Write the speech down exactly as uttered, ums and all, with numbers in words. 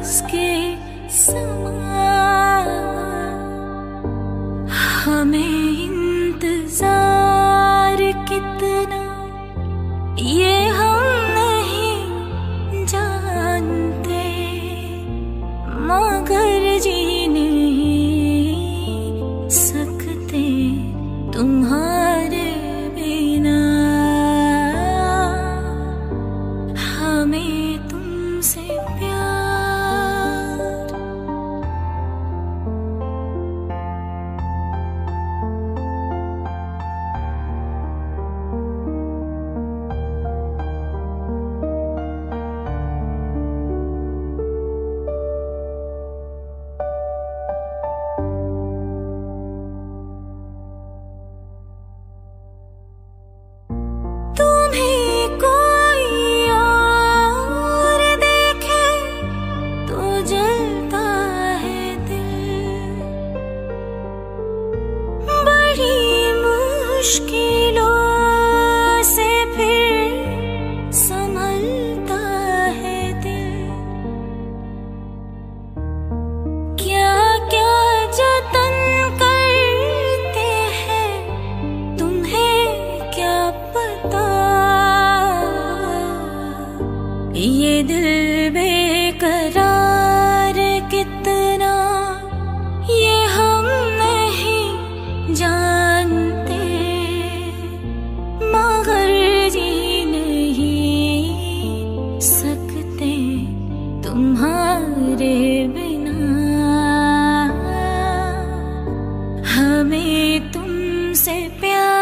उसके समा हमें इंतजार कितना ये हम नहीं जानते, मगर जी नहीं सकते तुम्हारे बिना। हमें तुमसे प्यार, मुश्किलों से फिर संभलता है दिल। क्या क्या जतन करते हैं तुम्हें क्या पता, ये दिल बेकरार कितना ये हम नहीं जानते, मगर जी नहीं सकते तुम्हारे बिना। हमें तुमसे प्यार